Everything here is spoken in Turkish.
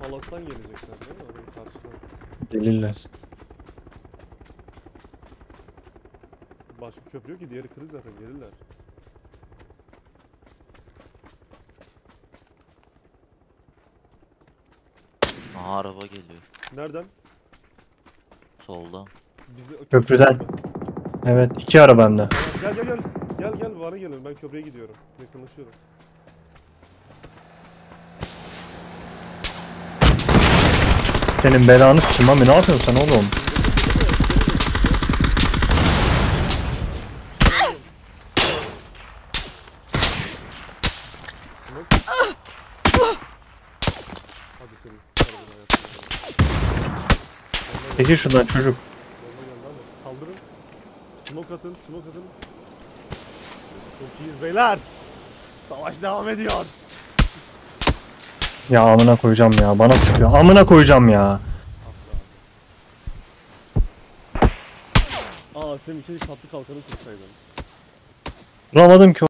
Palas'tan gelecekler değil mi? Onun karşıdan. Gelirler. Başka köprü yok ki, diğeri kırık zaten, gelirler. Aha araba geliyor. Nereden? Solda. Bizi Köprüden. Evet, 2 araba hem de. Gel gel gel. Gel gel, bana gelin. Ben köprüye gidiyorum. Yakınlaşıyorum. Senin belanı sıçın Mami, ne yapıyorsun sen oğlum? Hadi senin. Arabana yapayım. Peki şuradan çocuk. Bomba geldi ama. Kaldırın. Smoke atın, smoke atın. Çok iyiyiz beyler. Savaş devam ediyor. Ya amına koyacağım ya, bana sıkıyor. Amına koyacağım ya. Aa, senin keşke katlı kalkanı kursaydın. Vuramadım ki.